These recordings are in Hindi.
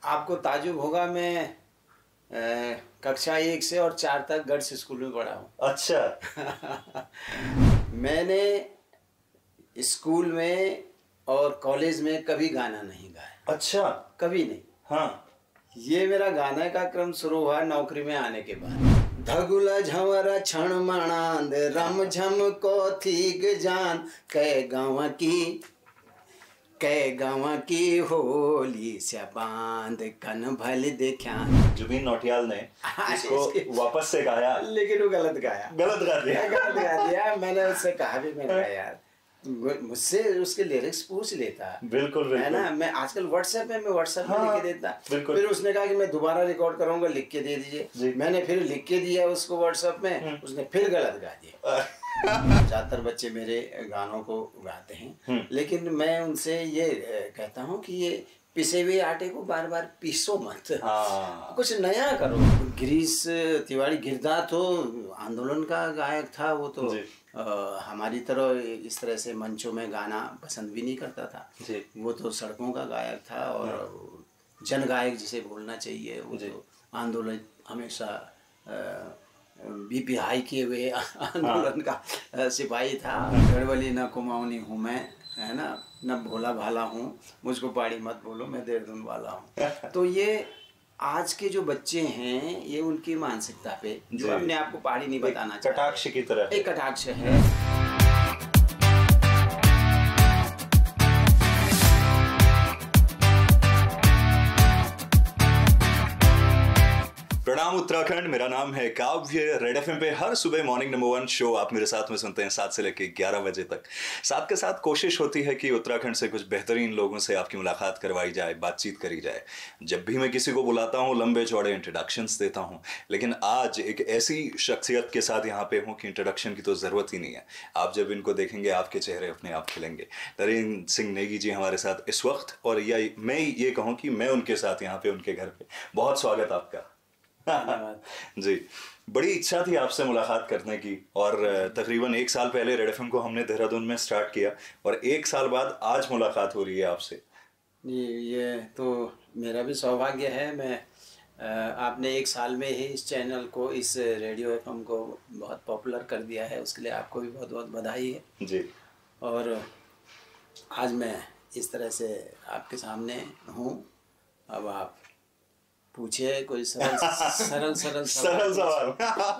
आपको ताजुब होगा, मैं कक्षा 1 से और 4 तक गर्ल्स स्कूल में पढ़ा हूँ। अच्छा। मैंने स्कूल में और कॉलेज में कभी गाना नहीं गाया। अच्छा। कभी नहीं। हाँ। ये मेरा गाने का क्रम शुरू हुआ नौकरी में आने के बाद। धगुला झवरा क्षण मणांद रम झम को थीग जान कै गाँव की होली से बांध कन भल देख्यान। जुबीन नौटियाल ने इसको वापस से गाया, लेकिन वो गलत गाया। गलत गा दिया। मैंने उससे कहा भी, मैंने कहा यार मुझसे उसके लिरिक्स पूछ लेता। बिल्कुल है ना, मैं आजकल व्हाट्सएप में हाँ, लिख के देता। फिर उसने कहा कि मैं दोबारा रिकॉर्ड करूंगा, लिख के दे दीजिए। मैंने फिर लिख के दिया उसको व्हाट्सएप में, उसने फिर गलत गा दिया। ज्यादातर बच्चे मेरे गानों को गाते हैं, लेकिन मैं उनसे ये कहता हूँ कि ये पिसे हुए आटे को बार बार पीसो मत, कुछ नया करो। गिरीश तिवारी गिरधा तो आंदोलन का गायक था। वो तो हमारी तरह इस तरह से मंचों में गाना पसंद भी नहीं करता था। वो तो सड़कों का गायक था और जन गायक जिसे बोलना चाहिए। वो तो आंदोलन हमेशा बीपी हाई किए हुए आंदोलन का सिपाही था। गढ़वली न कुमाऊनी हूँ मैं, है ना, न भोला भाला हूँ, मुझको पहाड़ी मत बोलो, मैं देहरादून वाला हूँ। तो ये आज के जो बच्चे हैं, ये उनकी मानसिकता पे जो अपने आप को पहाड़ी नहीं बताना चाहते, कटाक्ष की तरह एक कटाक्ष है। प्रणाम उत्तराखंड, मेरा नाम है काव्य। रेड एफएम पे हर सुबह मॉर्निंग नंबर 1 शो आप मेरे साथ में सुनते हैं 7 से लेकर 11 बजे तक। साथ के साथ कोशिश होती है कि उत्तराखंड से कुछ बेहतरीन लोगों से आपकी मुलाकात करवाई जाए, बातचीत करी जाए। जब भी मैं किसी को बुलाता हूँ लंबे चौड़े इंट्रोडक्शंस देता हूँ, लेकिन आज एक ऐसी शख्सियत के साथ यहाँ पे हूँ कि इंट्रोडक्शन की तो ज़रूरत ही नहीं है। आप जब इनको देखेंगे आपके चेहरे अपने आप खिलेंगे। नरेंद्र सिंह नेगी जी हमारे साथ इस वक्त, और मैं ये कहूँ कि मैं उनके साथ यहाँ पे उनके घर पे। बहुत स्वागत आपका। जी, बड़ी इच्छा थी आपसे मुलाकात करने की, और तकरीबन 1 साल पहले रेड एफएम को हमने देहरादून में स्टार्ट किया, और 1 साल बाद आज मुलाकात हो रही है आपसे। ये तो मेरा भी सौभाग्य है। मैं आपने 1 साल में ही इस चैनल को, इस रेडियो एफएम को बहुत पॉपुलर कर दिया है, उसके लिए आपको भी बहुत बहुत बधाई है जी। और आज मैं इस तरह से आपके सामने हूँ। अब आप पूछिए कोई सरल सवाल।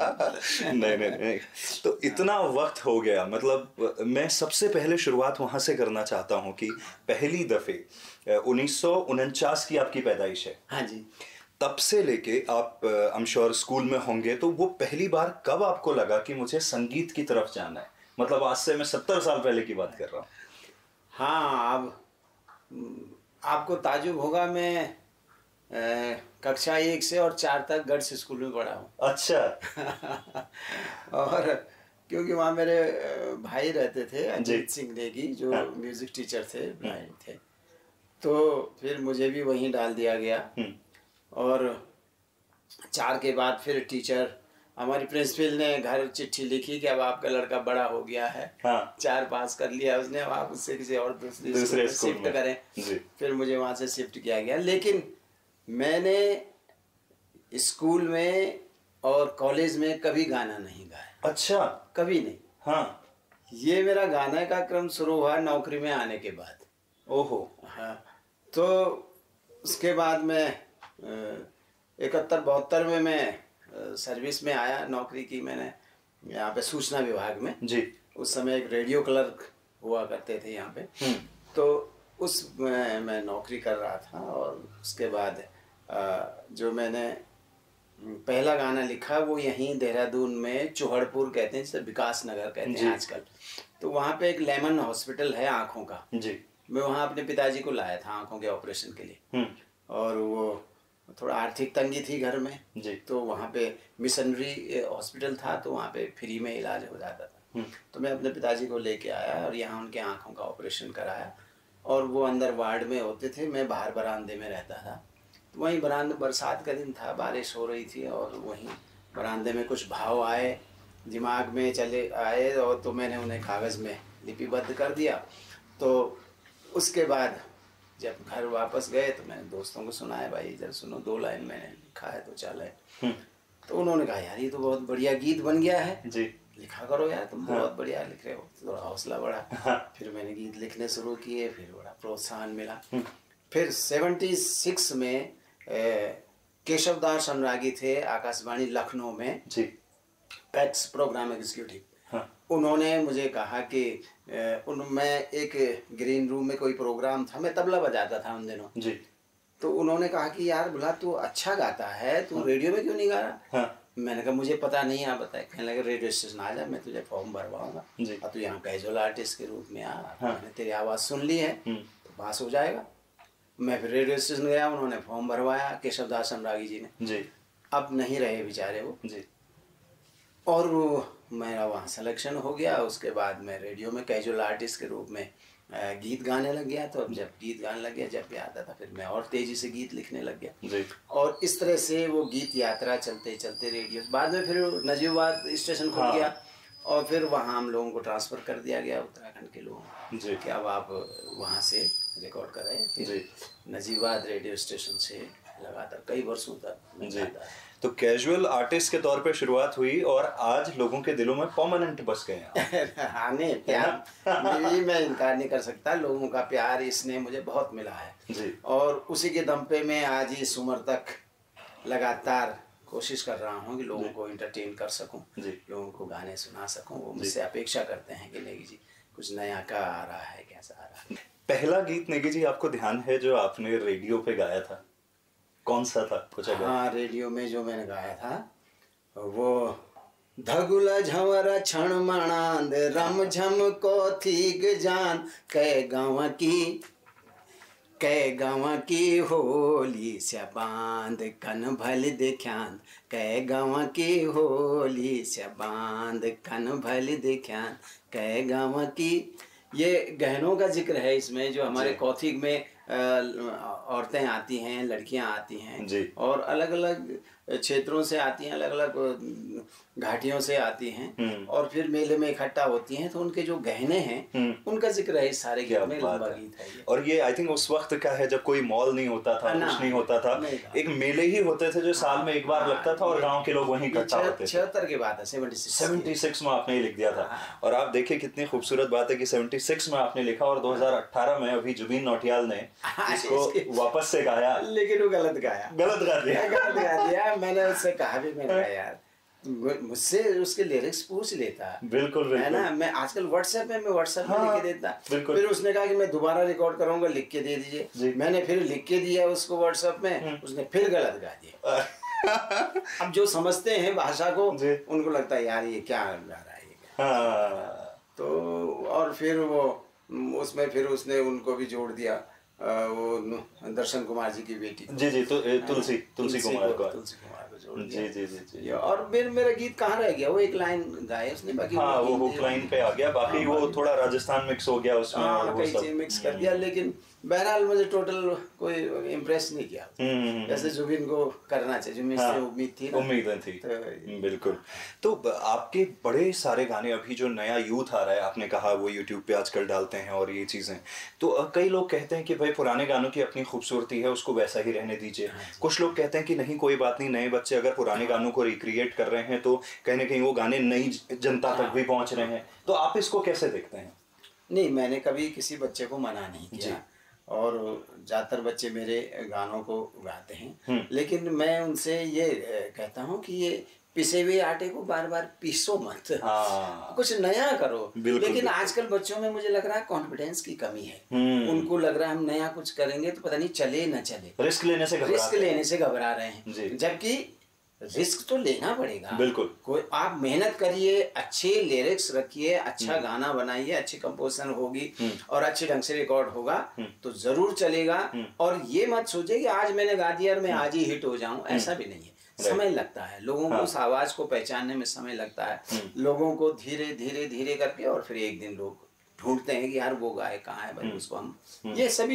नहीं। तो इतना वक्त हो गया, मतलब मैं सबसे पहले शुरुआत वहां से करना चाहता हूं कि पहली दफे 1949 की आपकी पैदाइश है। हाँ जी। तब से लेके आप आई एम श्योर स्कूल में होंगे, तो वो पहली बार कब आपको लगा कि मुझे संगीत की तरफ जाना है? मतलब आज से मैं 70 साल पहले की बात कर रहा हूँ। हाँ, अब आपको ताजुब होगा, मैं कक्षा 1 से और 4 तक गर्ल्स स्कूल में पढ़ा हूँ। अच्छा। और क्योंकि वहाँ मेरे भाई रहते थे, अजीत सिंह नेगी, जो म्यूजिक टीचर थे, ब्लाइंड थे, तो फिर मुझे भी वहीं डाल दिया गया। और 4 के बाद फिर टीचर, हमारी प्रिंसिपल ने घर चिट्ठी लिखी कि अब आपका लड़का बड़ा हो गया है। 4 पास कर लिया उसने, अब आप उससे किसी और दूसरे स्कूल शिफ्ट करें। फिर मुझे वहाँ से शिफ्ट किया गया। लेकिन मैंने स्कूल में और कॉलेज में कभी गाना नहीं गाया। अच्छा। कभी नहीं। हाँ। ये मेरा गाने का क्रम शुरू हुआ नौकरी में आने के बाद। ओहो। हाँ, तो उसके बाद मैं 71-72 में मैं सर्विस में आया, नौकरी की मैंने यहाँ पे सूचना विभाग में। जी। उस समय एक रेडियो क्लर्क हुआ करते थे यहाँ पे। तो उस मैं नौकरी कर रहा था, और उसके बाद जो मैंने पहला गाना लिखा वो यहीं देहरादून में चौहड़पुर कहते हैं, जिसे विकास नगर कहते हैं आजकल। तो वहाँ पे एक लेमन हॉस्पिटल है आँखों का। जी। मैं वहाँ अपने पिताजी को लाया था आँखों के ऑपरेशन के लिए। और वो थोड़ा आर्थिक तंगी थी घर में। जी। तो वहाँ पे मिशनरी हॉस्पिटल था, तो वहाँ पे फ्री में इलाज हो जाता था। तो मैं अपने पिताजी को लेके आया और यहाँ उनके आँखों का ऑपरेशन कराया। और वो अंदर वार्ड में होते थे, मैं बाहर बरामदे में रहता था। तो वहीं बरामदे, बरसात का दिन था, बारिश हो रही थी, और वहीं बरामदे में कुछ भाव आए, दिमाग में चले आए, और तो मैंने उन्हें कागज़ में लिपिबद्ध कर दिया। तो उसके बाद जब घर वापस गए तो मैंने दोस्तों को सुनाया, भाई इधर सुनो 2 लाइन मैंने लिखा है तो 4 लाइन। तो उन्होंने कहा यार ये तो बहुत बढ़िया गीत बन गया है जी, लिखा करो यार, तुम बहुत बढ़िया लिख रहे हो। थोड़ा हौसला बढ़ा। फिर मैंने गीत लिखने शुरू किए, फिर बड़ा प्रोत्साहन मिला। फिर 76 में केशव दास अनुरागी थे आकाशवाणी लखनऊ में जी, पैक्स प्रोग्राम एग्जीक्यूटिव। उन्होंने मुझे कहा कि मैं एक ग्रीन रूम में कोई प्रोग्राम था, मैं तबला बजाता था उन दिनों जी। तो उन्होंने कहा कि यार बुला तू अच्छा गाता है, तू रेडियो में क्यों नहीं गा रहा? मैंने कहा मुझे पता नहीं, आप बताए। कहने लगे रेडियो स्टेशन आ जा, मैं तुझे फॉर्म भरवाऊंगा और तू यहाँ कैजुअल आर्टिस्ट के रूप में आ। मैंने तेरी आवाज़ सुन ली है तो पास हो जाएगा। मैं फिर रेडियो स्टेशन गया, उन्होंने फॉर्म भरवाया केशव दास अनुरागी जी ने जी। अब नहीं रहे बेचारे वो जी, और मेरा वहाँ सिलेक्शन हो गया। उसके बाद मैं रेडियो में कैजुअल आर्टिस्ट के रूप में गीत गाने लग गया। तो अब जब गीत गाने लग गया, जब भी आता था फिर मैं और तेज़ी से गीत लिखने लग गया जी। और इस तरह से वो गीत यात्रा चलते चलते रेडियो, बाद में फिर नजीबाबाद स्टेशन खुल गया और फिर वहाँ हम लोगों को ट्रांसफ़र कर दिया गया उत्तराखंड के लोगों को कि अब आप वहाँ से रिकॉर्ड कर रहे हैं। फिर नजीबाबाद रेडियो स्टेशन से लगातार कई वर्षों तक जी। तो कैजुअल आर्टिस्ट के तौर पे शुरुआत हुई और आज लोगों के दिलों में परमानेंट बस गए हैं। हाँ नहीं, प्यार ये मैं इनकार नहीं कर सकता, लोगों का प्यार इसने मुझे बहुत मिला है जी। और उसी के दम पे मैं आज इस उम्र तक लगातार कोशिश कर रहा हूँ कि लोगों को एंटरटेन कर सकूँ, लोगों को गाने सुना सकूँ। वो मुझसे अपेक्षा करते हैं कि नेगी जी कुछ नया क्या आ रहा है, कैसा आ रहा है। पहला गीत नेगी जी आपको ध्यान है जो आपने रेडियो पे गाया था, कौन सा था? कुछ हाँ, रेडियो में जो मैंने गाया था वो धगुला झवरा क्षण मणांद रम झम को थीग जान कै गाँव की होली से बांध कन भल देख्यान, कै गाँव की होली से बांध कन भल देख्यान, कै गाँव की। ये गहनों का जिक्र है इसमें, जो हमारे कौथिग में औरतें आती हैं, लड़कियां आती हैं और अलग अलग क्षेत्रों से आती हैं, अलग अलग घाटियों से आती हैं और फिर मेले में इकट्ठा होती हैं। तो उनके जो गहने हैं उनका जिक्र है इस सारे गीत में। लंबा गीत है ये। और ये आई थिंक उस वक्त का है जब कोई मॉल नहीं होता था, कुछ नहीं होता था, एक मेले ही होते थे जो साल में एक बार लगता था और गांव के लोग वहीं इकट्ठा होते थे। 76 की बात है, 76 में आपने लिख दिया था। और आप देखिए कितनी खूबसूरत बात है कि 76 में आपने लिखा और 2018 में अभी जुबीन नौटियाल ने इसको वापस से गाया, लेकिन वो गलत गा दिया। मैंने उससे कहा भी, मैंने कहा यार मुझसे उसके लिरिक्स पूछ लेता। बिल्कुल है ना, मैं आजकल व्हाट्सएप में लिख के देता। फिर उसने कहा कि मैं दोबारा रिकॉर्ड करूंगा, लिख के दे दीजिए। मैंने फिर लिख के दिया उसको व्हाट्सएप में, उसने फिर गलत गा दिया। अब जो समझते हैं भाषा को उनको लगता है यार ये क्या गा रहा है। तो और फिर वो उसमें फिर उसने उनको भी जोड़ दिया, वो दर्शन कुमार जी की बेटी जी तो तुलसी कुमार को जोड़ दिया। जी। और मेरा गीत कहाँ रह गया? वो एक लाइन गाए उसने, बाकी वो हुक लाइन पे आ गया, बाकी वो थोड़ा राजस्थान मिक्स हो गया उसमें और कई चीज मिक्स कर दिया। लेकिन बहरहाल मुझे टोटल कोई इम्प्रेस नहीं किया, जैसे जुबिन को करना चाहिए, जुबिन से उम्मीदें थी। बिल्कुल। तो आपके बड़े सारे गाने, अभी जो नया यूथ आ रहा है, आपने कहा वो यूट्यूब पे आजकल डालते हैं और ये चीज़ें, तो कई लोग कहते हैं कि भाई पुराने गानों की अपनी खूबसूरती है, उसको वैसा ही रहने दीजिए। कुछ लोग कहते हैं कि नहीं कोई बात नहीं, नए बच्चे अगर पुराने गानों को रिक्रिएट कर रहे हैं तो कहीं ना कहीं वो गाने नई जनता तक भी पहुँच रहे हैं। तो आप इसको कैसे देखते हैं? नहीं, मैंने कभी किसी बच्चे को मना नहीं किया और ज़्यादातर बच्चे मेरे गानों को गाते हैं, लेकिन मैं उनसे ये कहता हूँ कि ये पिसे हुए आटे को बार बार पीसो मत, कुछ नया करो। लेकिन आजकल बच्चों में मुझे लग रहा है कॉन्फिडेंस की कमी है। उनको लग रहा है हम नया कुछ करेंगे तो पता नहीं चले न चले, रिस्क लेने से घबरा रहे हैं। जबकि रिस्क तो लेना पड़ेगा। बिल्कुल। कोई आप मेहनत करिए, अच्छे लिरिक्स रखिए, अच्छा गाना बनाइए, अच्छी कंपोजिशन होगी और अच्छे ढंग से रिकॉर्ड होगा तो जरूर चलेगा। और ये मत सोचिए कि आज मैंने गा दिया और मैं आज ही हिट हो जाऊं, ऐसा भी नहीं है। समय लगता है, लोगों को उस आवाज को पहचानने में समय लगता है। लोगों को धीरे धीरे धीरे करके और फिर एक दिन लोग ढूंढते हैं कि यार वो गाय कहाँ है भाई, उसको हम। ये सभी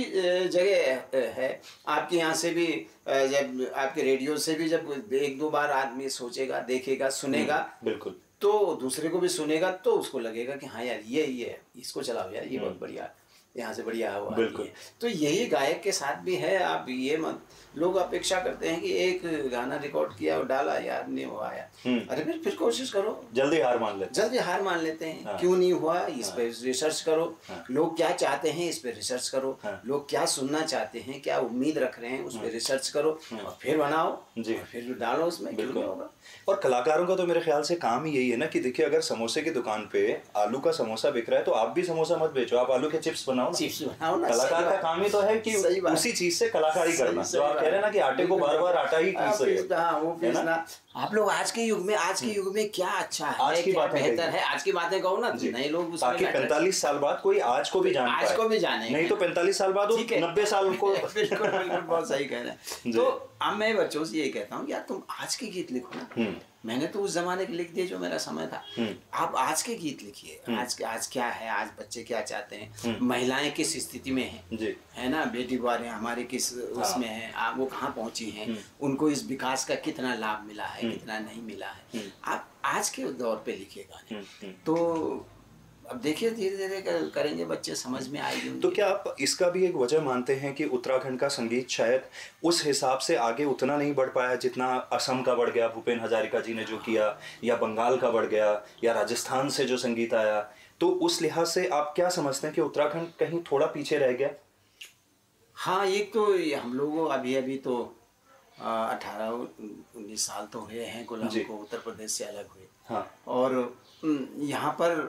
जगह है। आपके यहाँ से भी, जब आपके रेडियो से भी जब एक दो बार आदमी सोचेगा, देखेगा, सुनेगा, बिल्कुल, तो दूसरे को भी सुनेगा तो उसको लगेगा कि हाँ यार ये इसको चलाओ यार, ये बहुत बढ़िया। यहाँ से बढ़िया हवा आती है। तो यही गायक के साथ भी है। आप ये मत, लोग अपेक्षा करते हैं कि एक गाना रिकॉर्ड किया और डाला, यार नहीं हुआ आया, अरे फिर कोशिश करो। जल्दी हार मान लेते हैं। हाँ। क्यों नहीं हुआ, इस पे रिसर्च करो। हाँ। लोग क्या चाहते हैं, इस पे रिसर्च करो। हाँ। लोग क्या सुनना चाहते हैं, क्या उम्मीद रख रहे हैं, उस पे रिसर्च करो और फिर बनाओ जी, और फिर डालो उसमें। क्यों नहीं होगा। और कलाकारों का तो मेरे ख्याल से काम ही यही है ना कि देखिए, अगर समोसे की दुकान पे आलू का समोसा बिक रहा है तो आप भी समोसा मत बेचो, आप आलू के चिप्स बनाओ ना। कलाकार का काम ही तो है कि उसी चीज से कलाकारी करना। जो आप कह रहे हैं ना कि आटे को बार बार आटा ही पीसना। आप लोग आज के युग में क्या अच्छा है, आज की बात बेहतर है, आज की बातें कहो ना, नए लोग ताकि 45 साल बाद कोई आज को भी जाने, नहीं तो 45 साल बाद 90 साल को। बिल्कुल बहुत सही कह रहे हैं। तो अब मैं बच्चों से ये कहता हूँ, यार तुम आज के गीत लिखो ना। मैंने तो उस जमाने के लिख दिए जो मेरा समय था। आप आज के गीत लिखिए। आज क्या है, आज बच्चे क्या चाहते हैं, महिलाएं किस स्थिति में हैं, है ना, बेटी बुआरे हमारे किस उसमें हैं, वो कहाँ पहुंची हैं, उनको इस विकास का कितना लाभ मिला है, कितना नहीं मिला है। आप आज के दौर पे लिखिए गाने। तो अब देखिए धीरे धीरे करेंगे, बच्चे समझ में आएगी। तो क्या आप इसका भी एक वजह मानते हैं कि उत्तराखंड का संगीत शायद उस हिसाब से आगे उतना नहीं बढ़ पाया जितना असम का बढ़ गया, भूपेन हजारिका जी ने जो किया, या बंगाल का बढ़ गया, या राजस्थान से जो संगीत आया, तो उस लिहाज से आप क्या समझते हैं कि उत्तराखंड कहीं थोड़ा पीछे रह गया? हाँ, एक तो हम लोगों अभी तो 18-19 साल तो हुए हैं कुल हमको उत्तर प्रदेश से अलग हुए। हाँ। और यहाँ पर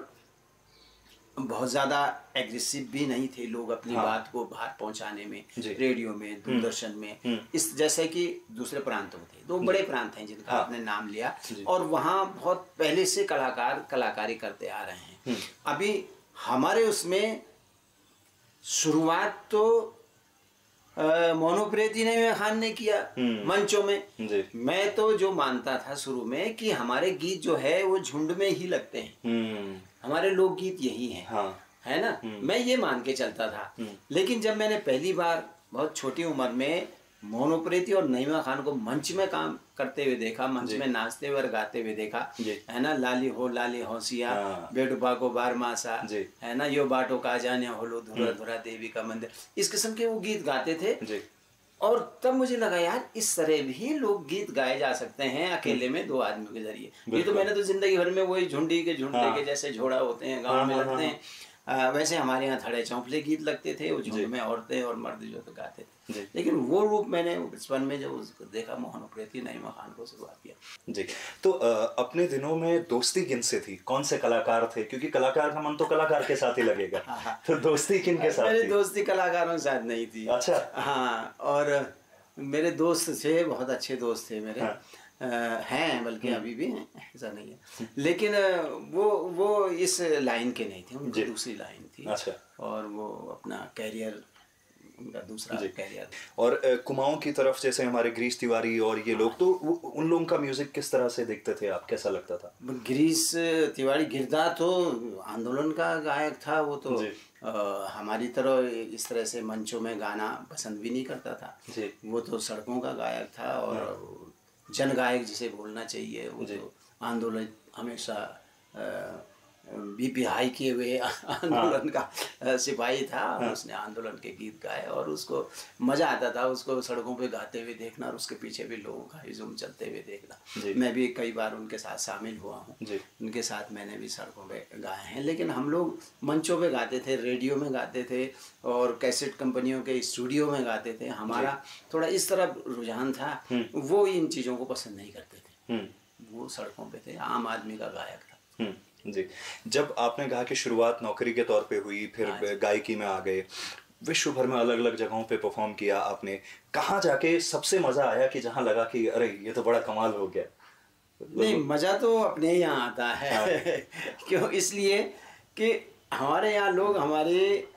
बहुत ज़्यादा एग्रेसिव भी नहीं थे लोग अपनी बात को बाहर पहुंचाने में, रेडियो में, दूरदर्शन में, इस जैसे कि दूसरे प्रांतों में थे। दो बड़े प्रांत हैं जिनका आपने नाम लिया, और वहाँ बहुत पहले से कलाकार कलाकारी करते आ रहे हैं। अभी हमारे उसमें शुरुआत तो मोनोप्रेती ने खान ने किया मंचों में। मैं तो जो मानता था शुरू में कि हमारे गीत जो है वो झुंड में ही लगते हैं, हमारे लोकगीत यही हैं। हाँ। है ना। मैं ये मान के चलता था। लेकिन जब मैंने पहली बार बहुत छोटी उम्र में मोनोप्रेती और नईमा खान को मंच में काम करते हुए देखा, मंच में नाचते हुए और गाते हुए देखा, है ना, लाली होसिया, बेडुबा को बार मासा, है ना, यो बाटो का जाने होलो, धुरा धुरा देवी का मंदिर, इस किस्म के वो गीत गाते थे। और तब मुझे लगा यार इस तरह भी लोग गीत गाए जा सकते हैं अकेले में, दो आदमियों के जरिए। ये तो मैंने तो जिंदगी भर में वही झुंडी के झुंडे के जैसे झोड़ा होते हैं गाँव में लगते हैं, वैसे हमारे यहाँ थड़े चौंपले गीत लगते थे, वो झुंड में औरतें और मर्द जो तो गाते थे। लेकिन वो रूप मैंने बचपन में जब उसको देखा, मोनोप्रेती नईमा खान को शुरुआत किया। जी। तो अपने दिनों में दोस्ती किन से थी, कौन से कलाकार थे? क्योंकि कलाकार का मन तो कलाकार के साथ ही लगेगा। तो दोस्ती किन के साथ? मेरी दोस्ती कलाकारों के साथ नहीं थी। अच्छा। हाँ, और मेरे दोस्त थे, बहुत अच्छे दोस्त थे मेरे। हैं, बल्कि अभी भी हैं, ऐसा नहीं है। लेकिन वो इस लाइन के नहीं थे, उनकी दूसरी लाइन थी। अच्छा। और वो अपना कैरियर, उनका दूसरा कैरियर। और कुमाऊं की तरफ जैसे हमारे गिरीश तिवारी और ये लोग, तो उन लोगों का म्यूजिक किस तरह से देखते थे आप, कैसा लगता था? गिरीश तिवारी गिरदा तो आंदोलन का गायक था। वो तो हमारी तरह इस तरह से मंचों में गाना पसंद भी नहीं करता था। वो तो सड़कों का गायक था और जन गायक जिसे बोलना चाहिए। वो तो आंदोलन हमेशा बीपी हाई किए हुए आंदोलन का सिपाही था। उसने आंदोलन के गीत गाए और उसको मज़ा आता था उसको सड़कों पे गाते हुए देखना, और उसके पीछे भी लोगों का हिजुम चलते हुए देखना। मैं भी कई बार उनके साथ शामिल हुआ हूँ, उनके साथ मैंने भी सड़कों पे गाए हैं। लेकिन हम लोग मंचों पे गाते थे, रेडियो में गाते थे, और कैसेट कंपनियों के स्टूडियो में गाते थे। हमारा थोड़ा इस तरह रुझान था। वो इन चीज़ों को पसंद नहीं करते थे, वो सड़कों पे थे, आम आदमी का गायक था। जी। जब आपने कहा कि शुरुआत नौकरी के तौर पे हुई, फिर गायकी में आ गए, विश्व भर में अलग अलग जगहों पे परफॉर्म किया आपने, कहाँ जाके सबसे मज़ा आया कि जहाँ लगा कि अरे ये तो बड़ा कमाल हो गया? नहीं, मज़ा तो अपने यहाँ आता है। क्यों? इसलिए कि हमारे यहाँ लोग हमारे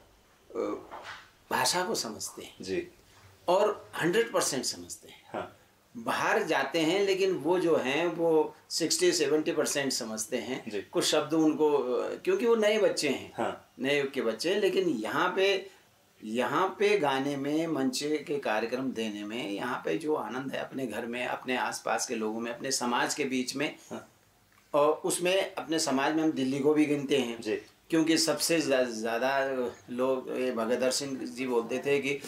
भाषा को समझते हैं जी, और 100% समझते हैं। हाँ। बाहर जाते हैं लेकिन वो जो हैं वो 60-70% समझते हैं। कुछ शब्द उनको, क्योंकि वो नए बच्चे हैं। हाँ। नए युग के बच्चे। लेकिन यहाँ पे गाने में, मंच के कार्यक्रम देने में, यहाँ पे जो आनंद है अपने घर में, अपने आसपास के लोगों में, अपने समाज के बीच में। हाँ। और उसमें अपने समाज में हम दिल्ली को भी गिनते हैं जी। क्योंकि सबसे ज़्यादा लोग ये भगत सिंह जी बोलते थे कि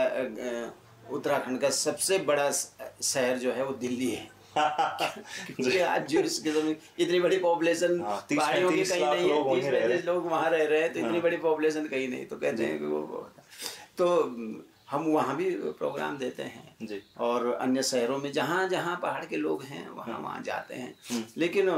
उत्तराखंड का सबसे बड़ा शहर जो है वो दिल्ली है। क्योंकि आज जो इसके इतनी बड़ी पॉपुलेशन पहाड़ियों की कहीं नहीं है, 30-35 लोग वहाँ रह रहे हैं, तो इतनी बड़ी पॉपुलेशन कहीं नहीं, तो कहते हैं कि वो तो हम वहाँ भी प्रोग्राम देते हैं जी। और अन्य शहरों में जहाँ जहाँ पहाड़ के लोग हैं वहाँ जाते हैं। लेकिन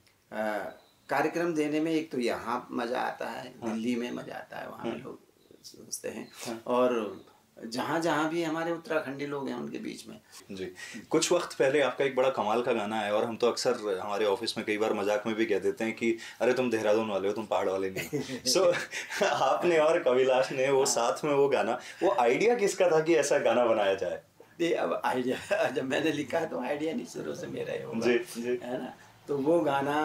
कार्यक्रम देने में एक तो यहाँ मज़ा आता है, दिल्ली में मज़ा आता है, वहाँ लोग सोचते हैं, और जहाँ जहाँ भी हमारे उत्तराखंडी लोग हैं उनके बीच में जी। कुछ वक्त पहले आपका एक बड़ा कमाल का गाना है, और हम तो अक्सर हमारे ऑफिस में कई बार मजाक में भी कह देते हैं कि अरे तुम देहरादून वाले हो, तुम पहाड़ वाले नहीं। सो आपने और कविलाश ने वो साथ में वो गाना, वो आइडिया किसका था कि ऐसा गाना बनाया जाए? अब आइडिया जब मैंने लिखा तो आइडिया नहीं शुरू से मेरा ही होगा जी, है ना। तो वो गाना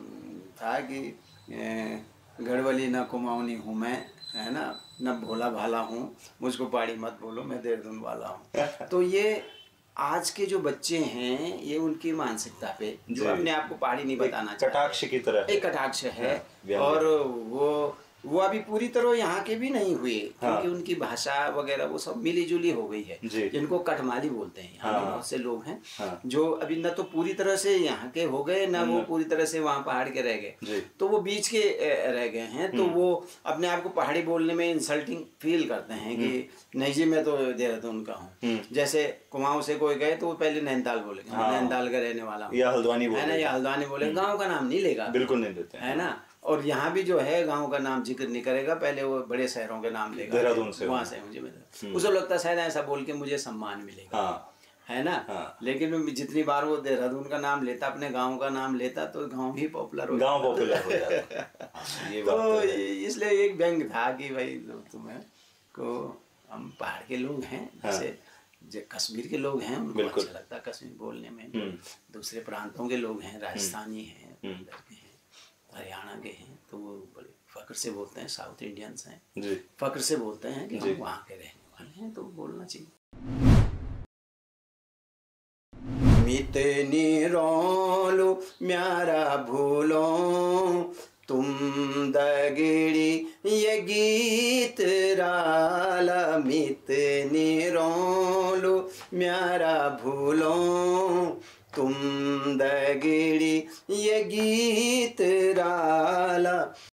था कि गढ़वाली न कुमाऊनी हूँ मैं, है ना, न भोला भाला हूँ, मुझको पहाड़ी मत बोलो, मैं देहरादून वाला हूँ। तो ये आज के जो बच्चे हैं ये उनकी मानसिकता पे जो अपने आप को पहाड़ी नहीं बताना चाहते, कटाक्ष की तरह एक कटाक्ष है। और वो अभी पूरी तरह यहाँ के भी नहीं हुए, क्योंकि उनकी भाषा वगैरह वो सब मिली जुली हो गई है, जिनको कटमाली बोलते हैं। यहाँ बहुत से लोग हैं जो अभी न तो पूरी तरह से यहाँ के हो गए, न वो पूरी तरह से वहाँ पहाड़ के रह गए, तो वो बीच के रह गए हैं। तो वो अपने आप को पहाड़ी बोलने में इंसल्टिंग फील करते हैं कि नहीं जी मैं तो देहरादून का हूँ। जैसे कुमाऊं से कोई गए तो वो पहले नैनीताल बोलेंगे, नैनीताल का रहने वाला हूँ, या हल्द्वानी है ना, या हल्द्वानी बोले, गाँव का नाम नहीं लेगा, बिल्कुल नहीं देते, है ना। और यहाँ भी जो है गांव का नाम जिक्र नहीं करेगा, पहले वो बड़े शहरों के नाम लेगा, देहरादून से, वहाँ से मुझे उसको लगता है शायद ऐसा बोल के मुझे सम्मान मिलेगा, है ना। लेकिन जितनी बार वो देहरादून का नाम लेता, अपने गांव का नाम लेता, तो गांव ही पॉपुलर हो जाता। तो इसलिए एक व्यंग था कि भाई तुम्हें को हम पहाड़ के लोग हैं, जैसे जो कश्मीर के लोग हैं उनको अच्छा लगता है कश्मीर बोलने में, दूसरे प्रांतों के लोग हैं, राजस्थानी हैं, हरियाणा के हैं, तो वो बड़े फक्र से बोलते हैं, साउथ इंडियंस हैं, फक्र से बोलते हैं कि हम वहाँ के रहने वाले हैं, तो बोलना चाहिए। मितनी रोलो म्यारा भूलो तुम दगड़ी ये गीत राला, मितनी रोलो म्यारा भूलो तुम दगड़ी ये गीत राला,